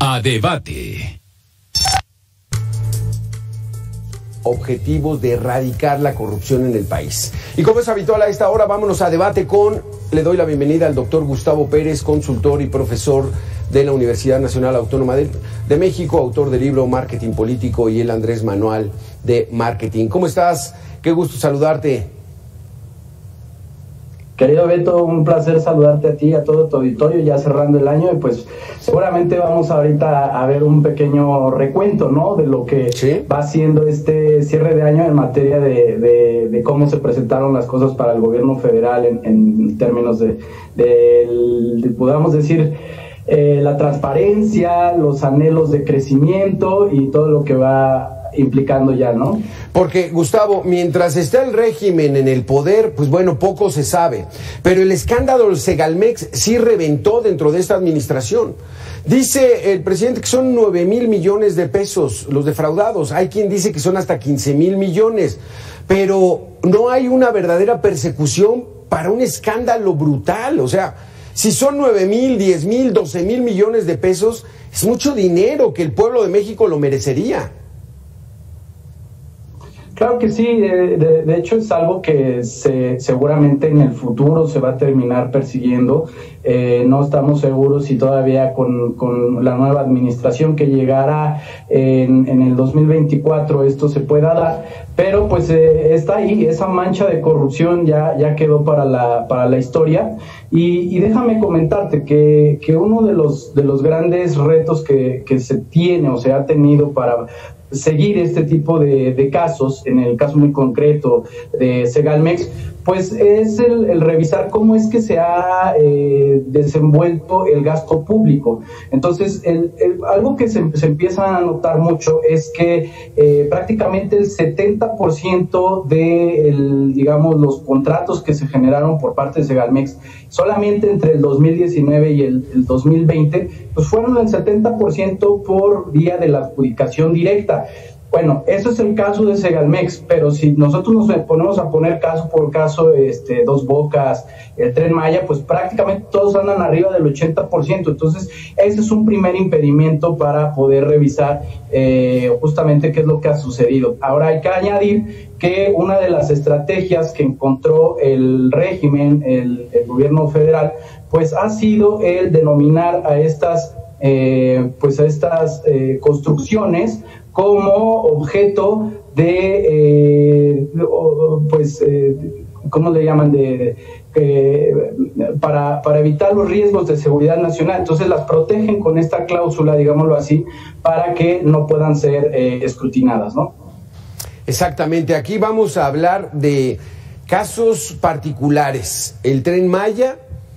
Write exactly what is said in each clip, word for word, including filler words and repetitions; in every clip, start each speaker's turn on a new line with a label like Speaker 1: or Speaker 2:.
Speaker 1: A debate.
Speaker 2: Objetivos de erradicar la corrupción en el país. Y como es habitual a esta hora, vámonos a debate con, le doy la bienvenida al doctor Gustavo Pérez, consultor y profesor de la Universidad Nacional Autónoma de, de México, autor del libro Marketing Político y el Andrés Manual de Marketing. ¿Cómo estás? Qué gusto saludarte.
Speaker 3: Querido Beto, un placer saludarte a ti, a todo tu auditorio, ya cerrando el año, y pues seguramente vamos ahorita a ver un pequeño recuento, ¿no?, de lo que ¿Sí? va siendo este cierre de año en materia de, de, de cómo se presentaron las cosas para el gobierno federal en, en términos de, de, de, podamos decir, eh, la transparencia, los anhelos de crecimiento y todo lo que va implicando ya, ¿no?
Speaker 2: Porque, Gustavo, mientras está el régimen en el poder, pues bueno, poco se sabe. Pero el escándalo del Segalmex sí reventó dentro de esta administración. Dice el presidente que son nueve mil millones de pesos los defraudados. Hay quien dice que son hasta quince mil millones. Pero no hay una verdadera persecución para un escándalo brutal. O sea, si son nueve mil, diez mil, doce mil millones de pesos, es mucho dinero que el pueblo de México lo merecería.
Speaker 3: Claro que sí, de, de, de hecho es algo que se, seguramente en el futuro se va a terminar persiguiendo. Eh, no estamos seguros si todavía con, con la nueva administración que llegará en, en el dos mil veinticuatro esto se pueda dar, pero pues eh, está ahí, esa mancha de corrupción ya, ya quedó para la, para la historia. Y, y déjame comentarte que, que uno de los, de los grandes retos que, que se tiene o se ha tenido para seguir este tipo de, de casos, en el caso muy concreto de Segalmex, pues es el, el revisar cómo es que se ha eh, desenvuelto el gasto público. Entonces, el, el, algo que se, se empieza a notar mucho es que eh, prácticamente el setenta por ciento de, el, digamos, los contratos que se generaron por parte de Segalmex, solamente entre el dos mil diecinueve y el, el dos mil veinte, pues fueron el setenta por ciento por vía de la adjudicación directa. Bueno, eso es el caso de Segalmex, pero si nosotros nos ponemos a poner caso por caso, este, Dos Bocas, el Tren Maya, pues prácticamente todos andan arriba del ochenta por ciento. Entonces, ese es un primer impedimento para poder revisar eh, justamente qué es lo que ha sucedido. Ahora hay que añadir que una de las estrategias que encontró el régimen, el, el gobierno federal, pues ha sido el denominar a estas, eh, pues a estas eh, construcciones como objeto de, eh, pues, eh, ¿cómo le llaman? De, eh, para, para evitar los riesgos de seguridad nacional. Entonces las protegen con esta cláusula, digámoslo así, para que no puedan ser eh, escrutinadas, ¿no?
Speaker 2: Exactamente. Aquí vamos a hablar de casos particulares. El Tren Maya,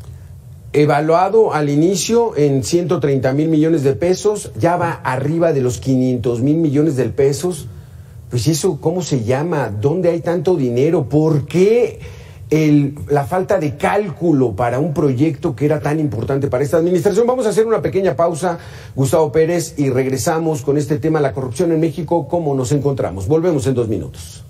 Speaker 2: evaluado al inicio en ciento treinta mil millones de pesos, ya va arriba de los quinientos mil millones de pesos. Pues eso, ¿cómo se llama? ¿Dónde hay tanto dinero? ¿Por qué el, la falta de cálculo para un proyecto que era tan importante para esta administración? Vamos a hacer una pequeña pausa, Gustavo Pérez, y regresamos con este tema, la corrupción en México, ¿cómo nos encontramos? Volvemos en dos minutos.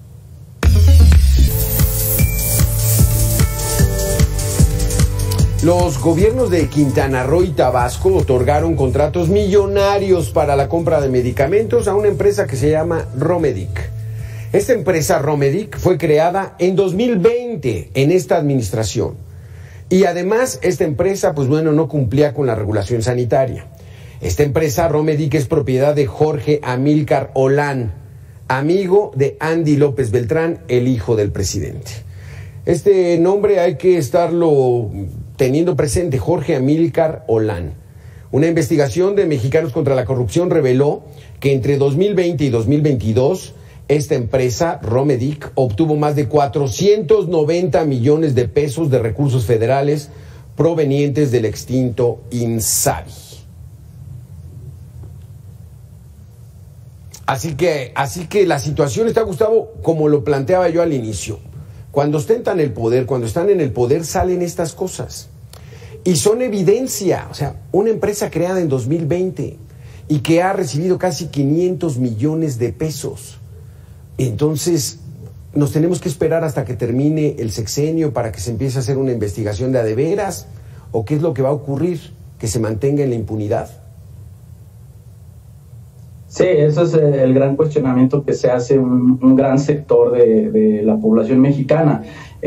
Speaker 2: Los gobiernos de Quintana Roo y Tabasco otorgaron contratos millonarios para la compra de medicamentos a una empresa que se llama Romedic. Esta empresa Romedic fue creada en dos mil veinte en esta administración. Y además esta empresa, pues bueno, no cumplía con la regulación sanitaria. Esta empresa Romedic es propiedad de Jorge Amílcar Olán, amigo de Andy López Beltrán, el hijo del presidente. Este nombre hay que estarlo teniendo presente, Jorge Amílcar Olán. Una investigación de Mexicanos contra la Corrupción reveló que entre dos mil veinte y dos mil veintidós, esta empresa, Romedic, obtuvo más de cuatrocientos noventa millones de pesos de recursos federales provenientes del extinto INSABI. Así que, así que la situación está, Gustavo, como lo planteaba yo al inicio. Cuando ostentan el poder, cuando están en el poder, salen estas cosas. Y son evidencia. O sea, una empresa creada en dos mil veinte y que ha recibido casi quinientos millones de pesos. Entonces, nos tenemos que esperar hasta que termine el sexenio para que se empiece a hacer una investigación de a de veras. ¿O qué es lo que va a ocurrir? ¿Que se mantenga en la impunidad?
Speaker 3: Sí, eso es el gran cuestionamiento que se hace un, un gran sector de, de la población mexicana.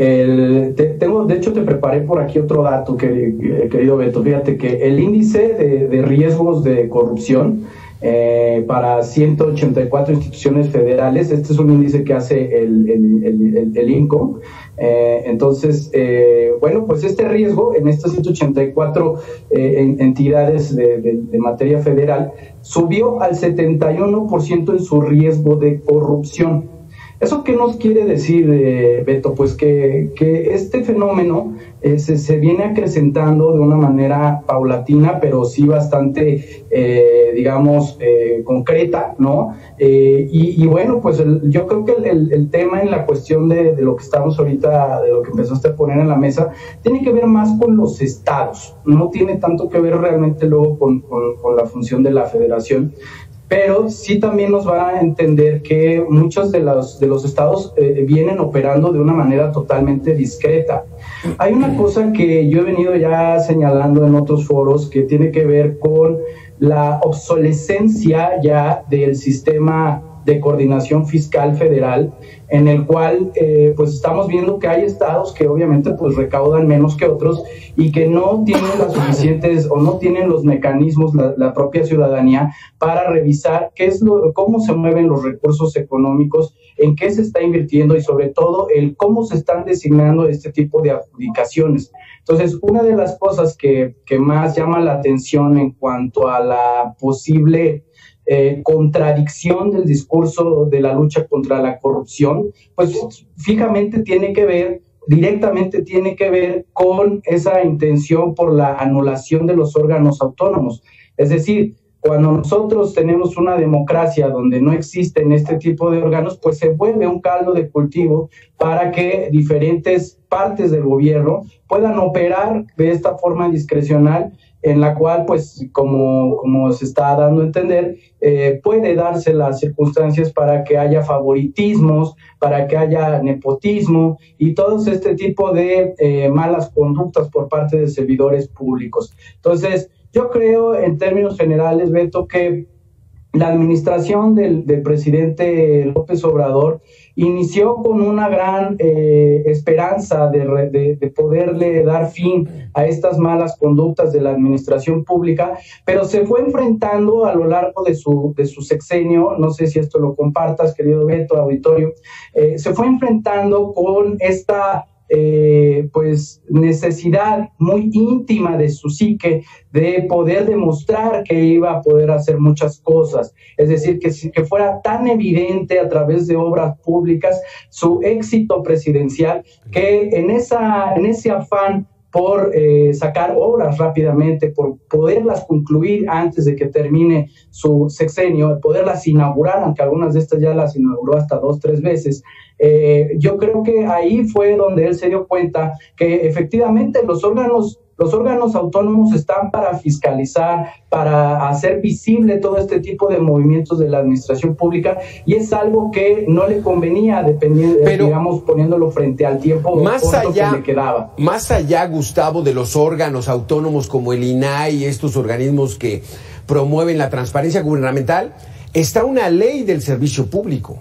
Speaker 3: El, te, tengo, de hecho, te preparé por aquí otro dato, que, querido Beto. Fíjate que el índice de, de riesgos de corrupción eh, para ciento ochenta y cuatro instituciones federales, este es un índice que hace el, el, el, el, el INCO. Eh, entonces, eh, bueno, pues este riesgo en estas ciento ochenta y cuatro eh, entidades de, de, de materia federal subió al setenta y uno por ciento en su riesgo de corrupción. ¿Eso qué nos quiere decir, eh, Beto? Pues que, que este fenómeno eh, se, se viene acrecentando de una manera paulatina, pero sí bastante, eh, digamos, eh, concreta, ¿no? Eh, y, y bueno, pues el, yo creo que el, el, el tema en la cuestión de, de lo que estamos ahorita, de lo que empezaste a poner en la mesa, tiene que ver más con los estados, no tiene tanto que ver realmente luego con, con, con la función de la federación. Pero sí también nos va a entender que muchos de los, de los estados eh, vienen operando de una manera totalmente discreta. Hay una cosa que yo he venido ya señalando en otros foros que tiene que ver con la obsolescencia ya del sistema de coordinación fiscal federal, en el cual eh, pues estamos viendo que hay estados que obviamente pues recaudan menos que otros y que no tienen las suficientes o no tienen los mecanismos, la, la propia ciudadanía, para revisar qué es lo, cómo se mueven los recursos económicos, en qué se está invirtiendo y sobre todo el cómo se están designando este tipo de adjudicaciones. Entonces, una de las cosas que, que más llama la atención en cuanto a la posible Eh, contradicción del discurso de la lucha contra la corrupción, pues fijamente tiene que ver, directamente tiene que ver con esa intención por la anulación de los órganos autónomos. Es decir, cuando nosotros tenemos una democracia donde no existen este tipo de órganos, pues se vuelve un caldo de cultivo para que diferentes partes del gobierno puedan operar de esta forma discrecional, en la cual, pues, como, como se está dando a entender, eh, puede darse las circunstancias para que haya favoritismos, para que haya nepotismo y todo este tipo de eh, malas conductas por parte de servidores públicos. Entonces, yo creo, en términos generales, Beto, que la administración del, del presidente López Obrador inició con una gran eh, esperanza de, de, de poderle dar fin a estas malas conductas de la administración pública, pero se fue enfrentando a lo largo de su, de su sexenio, no sé si esto lo compartas, querido Beto, auditorio, eh, se fue enfrentando con esta Eh, pues necesidad muy íntima de su psique de poder demostrar que iba a poder hacer muchas cosas, es decir, que, que fuera tan evidente a través de obras públicas su éxito presidencial, que en, esa, en ese afán por eh, sacar obras rápidamente, por poderlas concluir antes de que termine su sexenio, poderlas inaugurar, aunque algunas de estas ya las inauguró hasta dos, tres veces. Eh, yo creo que ahí fue donde él se dio cuenta que efectivamente los órganos Los órganos autónomos están para fiscalizar, para hacer visible todo este tipo de movimientos de la administración pública, y es algo que no le convenía, dependiendo, Pero, digamos, poniéndolo frente al tiempo
Speaker 2: más
Speaker 3: corto
Speaker 2: allá,
Speaker 3: que le quedaba.
Speaker 2: Más allá, Gustavo, de los órganos autónomos como el I N A I, estos organismos que promueven la transparencia gubernamental, está una ley del servicio público.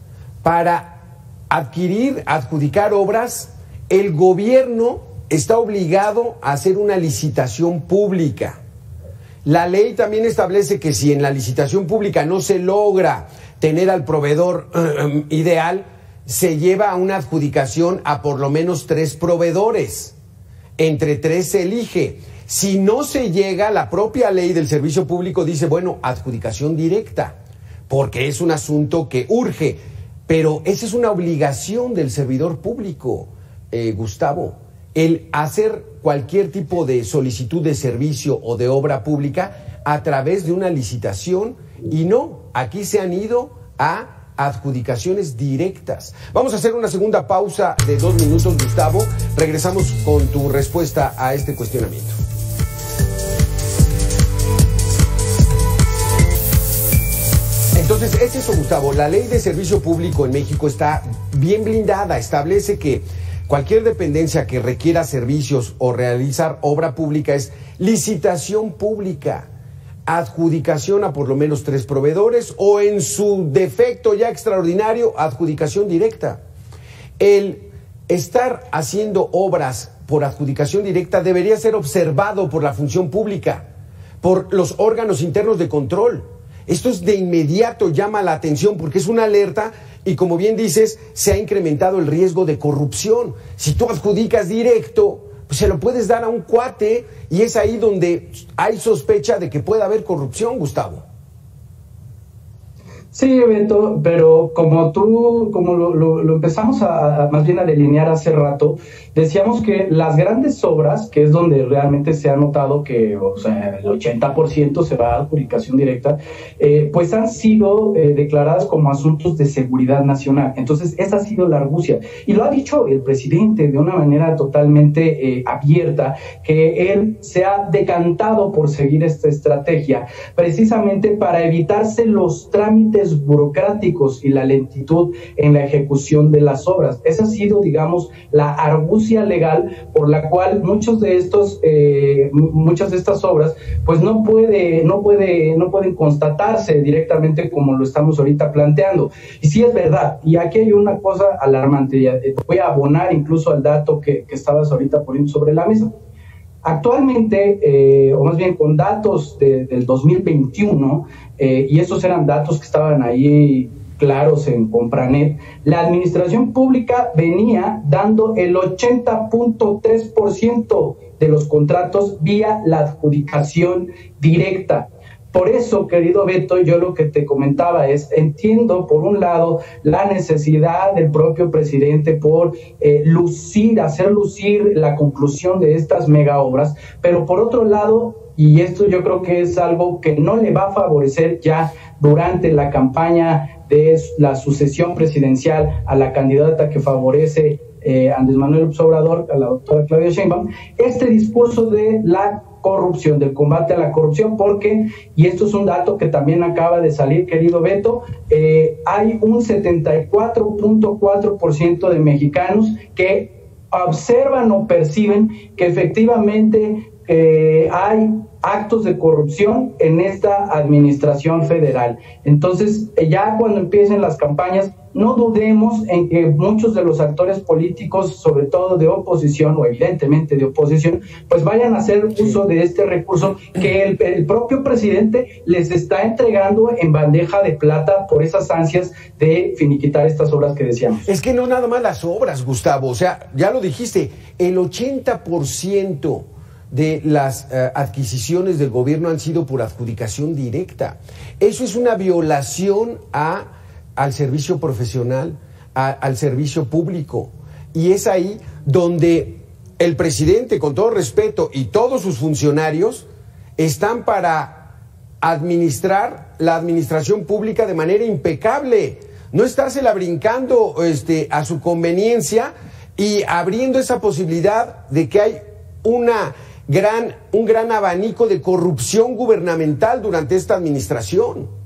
Speaker 2: Para adquirir, adjudicar obras, el gobierno está obligado a hacer una licitación pública. La ley también establece que si en la licitación pública no se logra tener al proveedor uh, ideal, se lleva a una adjudicación a por lo menos tres proveedores. Entre tres se elige. Si no se llega, la propia ley del servicio público dice, bueno, adjudicación directa, porque es un asunto que urge. Pero esa es una obligación del servidor público, eh, Gustavo. El hacer cualquier tipo de solicitud de servicio o de obra pública a través de una licitación, y no, aquí se han ido a adjudicaciones directas. Vamos a hacer una segunda pausa de dos minutos, Gustavo. Regresamos con tu respuesta a este cuestionamiento. Entonces, es eso, Gustavo. La ley de servicio público en México está bien blindada, establece que cualquier dependencia que requiera servicios o realizar obra pública es licitación pública. adjudicación a por lo menos tres proveedores o en su defecto ya extraordinario, adjudicación directa. El estar haciendo obras por adjudicación directa debería ser observado por la función pública, por los órganos internos de control. Esto es de inmediato llama la atención porque es una alerta y, como bien dices, se ha incrementado el riesgo de corrupción. Si tú adjudicas directo, pues se lo puedes dar a un cuate y es ahí donde hay sospecha de que pueda haber corrupción, Gustavo.
Speaker 3: Sí, Beto, pero como tú, como lo, lo, lo empezamos a, a más bien a delinear hace rato, decíamos que las grandes obras, que es donde realmente se ha notado que, o sea, el ochenta por ciento se va a adjudicación directa, eh, pues han sido eh, declaradas como asuntos de seguridad nacional. Entonces, esa ha sido la argucia. Y lo ha dicho el presidente de una manera totalmente eh, abierta, que él se ha decantado por seguir esta estrategia, precisamente para evitarse los trámites burocráticos y la lentitud en la ejecución de las obras. Esa ha sido, digamos, la argucia legal por la cual muchos de estos, eh, muchas de estas obras, pues no puede, no puede, no pueden constatarse directamente como lo estamos ahorita planteando. Y sí es verdad. Y aquí hay una cosa alarmante. Ya voy a abonar incluso al dato que, que estabas ahorita poniendo sobre la mesa. Actualmente, eh, o más bien con datos de, del dos mil veintiuno, eh, y esos eran datos que estaban ahí claros en Compranet, la administración pública venía dando el ochenta punto tres por ciento de los contratos vía la adjudicación directa. Por eso, querido Beto, yo lo que te comentaba es, entiendo por un lado la necesidad del propio presidente por eh, lucir, hacer lucir la conclusión de estas mega obras, pero por otro lado, y esto yo creo que es algo que no le va a favorecer ya durante la campaña de la sucesión presidencial a la candidata que favorece eh, Andrés Manuel López Obrador, a la doctora Claudia Sheinbaum, este discurso de la corrupción, del combate a la corrupción, porque, y esto es un dato que también acaba de salir, querido Beto, eh, hay un setenta y cuatro punto cuatro por ciento de mexicanos que observan o perciben que efectivamente eh, hay actos de corrupción en esta administración federal. Entonces, ya cuando empiecen las campañas, no dudemos en que muchos de los actores políticos, sobre todo de oposición o evidentemente de oposición, pues vayan a hacer uso de este recurso que el, el propio presidente les está entregando en bandeja de plata por esas ansias de finiquitar estas obras que decíamos.
Speaker 2: Es que no nada más las obras, Gustavo, o sea, ya lo dijiste, el ochenta por ciento de las uh, adquisiciones del gobierno han sido por adjudicación directa. Eso es una violación a, al servicio profesional, a, al servicio público. Y es ahí donde el presidente, con todo respeto, y todos sus funcionarios están para administrar la administración pública de manera impecable. No estársela brincando este, a su conveniencia y abriendo esa posibilidad de que hay una gran, un gran abanico de corrupción gubernamental durante esta administración.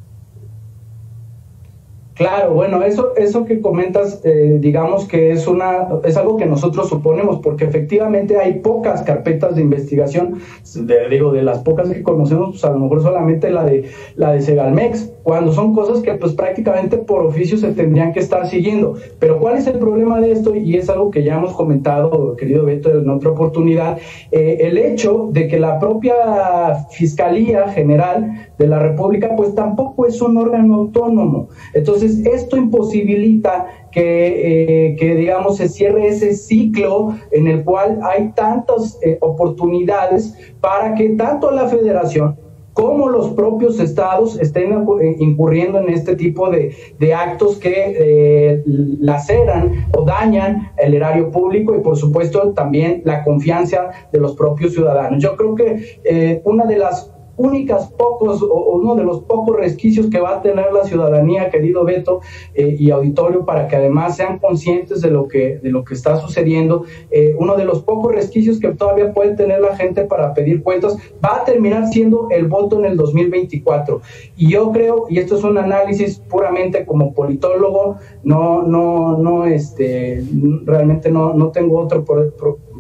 Speaker 3: Claro, bueno, eso, eso que comentas, eh, digamos que es una, es algo que nosotros suponemos, porque efectivamente hay pocas carpetas de investigación, de, digo, de las pocas que conocemos, pues a lo mejor solamente la de la de Segalmex, cuando son cosas que pues prácticamente por oficio se tendrían que estar siguiendo. Pero ¿cuál es el problema de esto? Y es algo que ya hemos comentado, querido Beto, en otra oportunidad, eh, el hecho de que la propia Fiscalía General de la República pues tampoco es un órgano autónomo. Entonces, esto imposibilita que, eh, que, digamos, se cierre ese ciclo en el cual hay tantas eh, oportunidades para que tanto la Federación como los propios estados estén incurriendo en este tipo de, de actos que eh, laceran o dañan el erario público y, por supuesto, también la confianza de los propios ciudadanos. Yo creo que eh, una de las únicas pocos, o uno de los pocos resquicios que va a tener la ciudadanía, querido Beto eh, y auditorio, para que además sean conscientes de lo que, de lo que está sucediendo, eh, uno de los pocos resquicios que todavía puede tener la gente para pedir cuentas, va a terminar siendo el voto en el dos mil veinticuatro. Y yo creo, y esto es un análisis puramente como politólogo, no, no, no, este, realmente no, no tengo otro por, por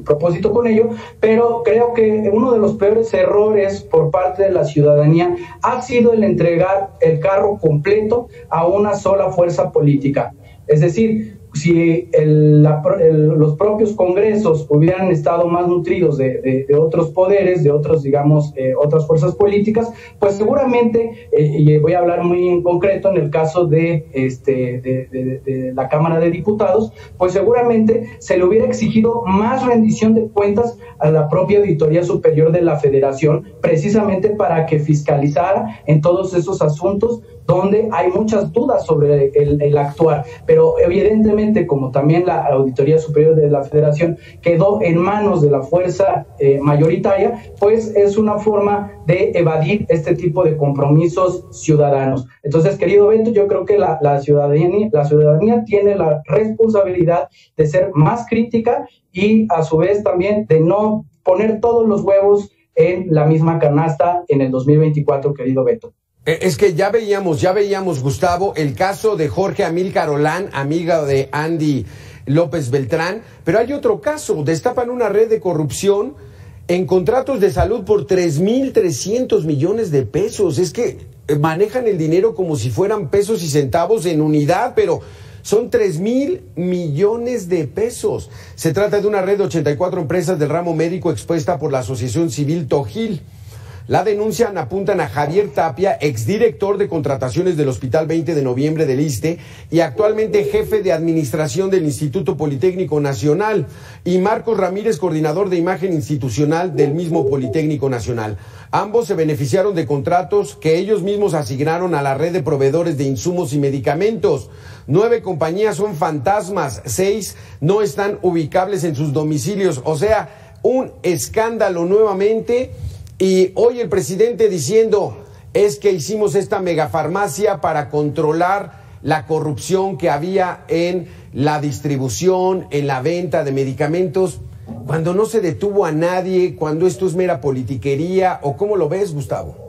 Speaker 3: propósito con ello, pero creo que uno de los peores errores por parte de la ciudadanía ha sido el entregar el carro completo a una sola fuerza política. Es decir, si el, la, el, los propios congresos hubieran estado más nutridos de, de, de otros poderes, de otros, digamos, eh, otras fuerzas políticas, pues seguramente, eh, y voy a hablar muy en concreto en el caso de, este, de, de, de la Cámara de Diputados, pues seguramente se le hubiera exigido más rendición de cuentas a la propia Auditoría Superior de la Federación, precisamente para que fiscalizara en todos esos asuntos donde hay muchas dudas sobre el, el actuar, pero evidentemente, como también la Auditoría Superior de la Federación quedó en manos de la fuerza eh, mayoritaria, pues es una forma de evadir este tipo de compromisos ciudadanos. Entonces, querido Beto, yo creo que la, la, ciudadanía, la ciudadanía tiene la responsabilidad de ser más crítica y a su vez también de no poner todos los huevos en la misma canasta en el dos mil veinticuatro, querido Beto.
Speaker 2: Es que ya veíamos, ya veíamos, Gustavo, el caso de Jorge Amílcar Olán, amiga de Andy López Beltrán, pero hay otro caso, destapan una red de corrupción en contratos de salud por tres mil trescientos millones de pesos. Es que manejan el dinero como si fueran pesos y centavos en unidad, pero son tres mil millones de pesos. Se trata de una red de ochenta y cuatro empresas del ramo médico expuesta por la Asociación Civil Tojil. La denuncian, apuntan a Javier Tapia, exdirector de contrataciones del Hospital veinte de noviembre del ISSSTE y actualmente jefe de administración del Instituto Politécnico Nacional, y Marcos Ramírez, coordinador de imagen institucional del mismo Politécnico Nacional. Ambos se beneficiaron de contratos que ellos mismos asignaron a la red de proveedores de insumos y medicamentos. Nueve compañías son fantasmas, seis no están ubicables en sus domicilios. O sea, un escándalo nuevamente. Y hoy el presidente diciendo, es que hicimos esta megafarmacia para controlar la corrupción que había en la distribución, en la venta de medicamentos, cuando no se detuvo a nadie, cuando esto es mera politiquería. ¿O cómo lo ves, Gustavo?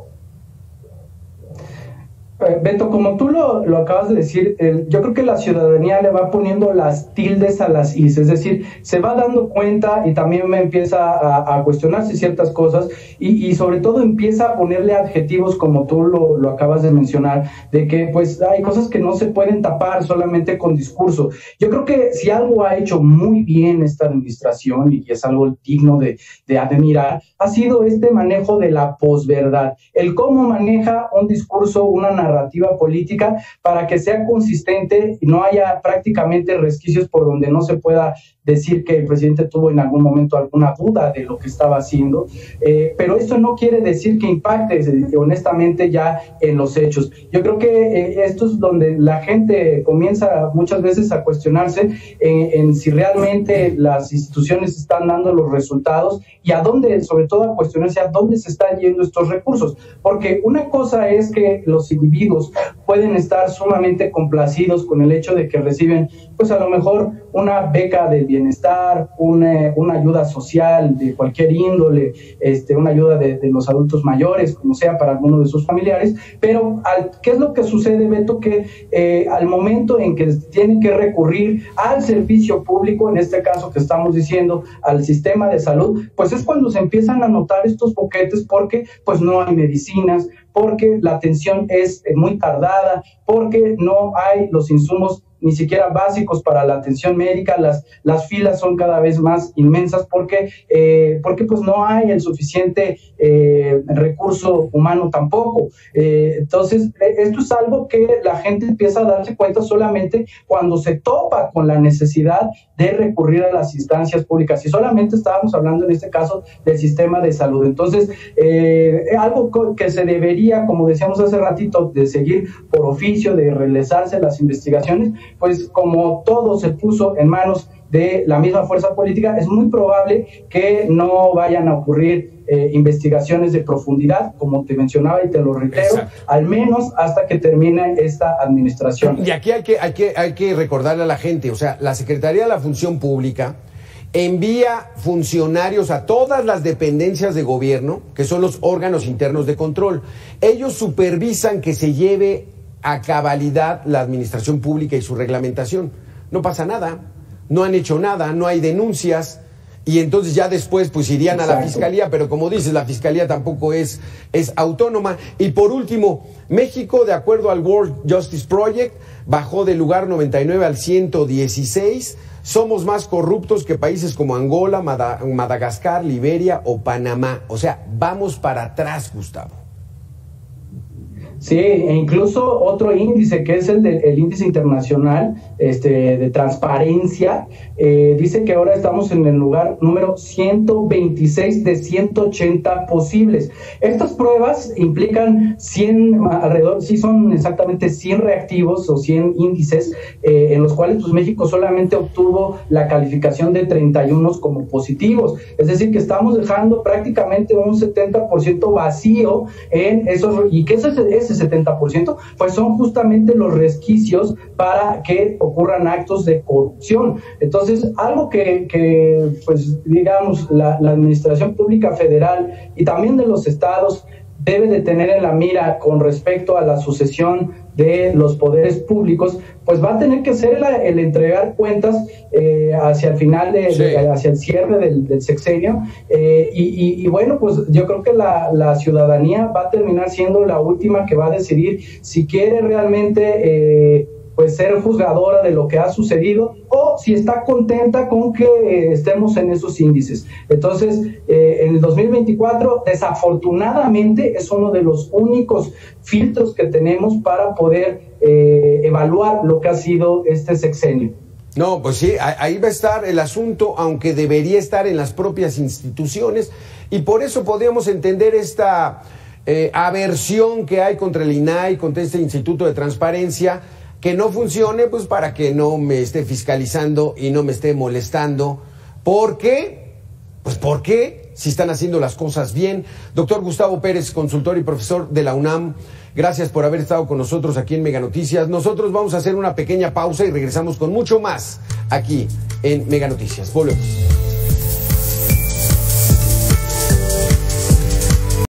Speaker 3: Beto, como tú lo, lo acabas de decir, eh, yo creo que la ciudadanía le va poniendo las tildes a las is, es decir, se va dando cuenta y también me empieza a, a cuestionarse ciertas cosas y, y sobre todo empieza a ponerle adjetivos, como tú lo, lo acabas de mencionar, de que pues hay cosas que no se pueden tapar solamente con discurso. Yo creo que si algo ha hecho muy bien esta administración, y es algo digno de, de admirar, ha sido este manejo de la posverdad, el cómo maneja un discurso, una narrativa narrativa política para que sea consistente y no haya prácticamente resquicios por donde no se pueda decir que el presidente tuvo en algún momento alguna duda de lo que estaba haciendo, eh, pero esto no quiere decir que impacte eh, honestamente ya en los hechos. Yo creo que eh, esto es donde la gente comienza muchas veces a cuestionarse en, en si realmente las instituciones están dando los resultados y a dónde, sobre todo a cuestionarse a dónde se están yendo estos recursos, porque una cosa es que los individuos pueden estar sumamente complacidos con el hecho de que reciben, pues a lo mejor una beca del bienestar, una, una ayuda social de cualquier índole, este, una ayuda de, de los adultos mayores, como sea para alguno de sus familiares, pero al, ¿qué es lo que sucede, Beto? Que eh, al momento en que tienen que recurrir al servicio público, en este caso que estamos diciendo, al sistema de salud, pues es cuando se empiezan a notar estos boquetes porque pues no hay medicinas, porque la atención es muy tardada, porque no hay los insumos ni siquiera básicos para la atención médica, las, las filas son cada vez más inmensas porque, eh, porque pues no hay el suficiente eh, recurso humano tampoco. Eh, entonces, esto es algo que la gente empieza a darse cuenta solamente cuando se topa con la necesidad de recurrir a las instancias públicas. Y solamente estábamos hablando en este caso del sistema de salud. Entonces, eh, algo que se debería, como decíamos hace ratito, de seguir por oficio, de realizarse las investigaciones, pues como todo se puso en manos de la misma fuerza política, es muy probable que no vayan a ocurrir eh, investigaciones de profundidad, como te mencionaba y te lo reitero, exacto, al menos hasta que termine esta administración.
Speaker 2: Y aquí hay que, hay que, hay que recordarle a la gente, o sea, la Secretaría de la Función Pública envía funcionarios a todas las dependencias de gobierno, que son los órganos internos de control. Ellos supervisan que se lleve a cabalidad la administración pública y su reglamentación. No pasa nada, no han hecho nada, no hay denuncias. y entonces ya después pues irían
Speaker 3: Exacto.
Speaker 2: a la fiscalía, pero como dices, la fiscalía tampoco es, es autónoma. Y por último, México, de acuerdo al World Justice Project, bajó del lugar noventa y nueve al ciento dieciséis. Somos más corruptos que países como Angola, Mad- Madagascar, Liberia o Panamá. O sea, vamos para atrás, Gustavo.
Speaker 3: Sí, e incluso otro índice que es el, de, el índice internacional este, de transparencia, eh, dice que ahora estamos en el lugar número ciento veintiséis de ciento ochenta posibles. Estas pruebas implican cien, alrededor, sí son exactamente cien reactivos o cien índices, eh, en los cuales pues, México solamente obtuvo la calificación de treinta y uno como positivos. Es decir, que estamos dejando prácticamente un setenta por ciento vacío en esos, y que ese, ese setenta por ciento pues son justamente los resquicios para que ocurran actos de corrupción. Entonces, algo que, que pues digamos, la, la Administración Pública Federal y también de los estados debe de tener en la mira con respecto a la sucesión de los poderes públicos, pues va a tener que ser la, el entregar cuentas eh, hacia el final, de, sí. de, hacia el cierre del, del sexenio, eh, y, y, y bueno, pues yo creo que la, la ciudadanía va a terminar siendo la última que va a decidir si quiere realmente eh, pues ser juzgadora de lo que ha sucedido o si está contenta con que eh, estemos en esos índices. Entonces, eh, en el dos mil veinticuatro, desafortunadamente, es uno de los únicos filtros que tenemos para poder eh, evaluar lo que ha sido este sexenio.
Speaker 2: No, pues sí, ahí va a estar el asunto, aunque debería estar en las propias instituciones, y por eso podríamos entender esta eh, aversión que hay contra el I N A I, contra este Instituto de Transparencia, que no funcione, pues para que no me esté fiscalizando y no me esté molestando. ¿Por qué? Pues ¿por qué? Si están haciendo las cosas bien. Doctor Gustavo Pérez, consultor y profesor de la UNAM, gracias por haber estado con nosotros aquí en Mega Noticias. Nosotros vamos a hacer una pequeña pausa y regresamos con mucho más aquí en Mega Noticias. Volvemos.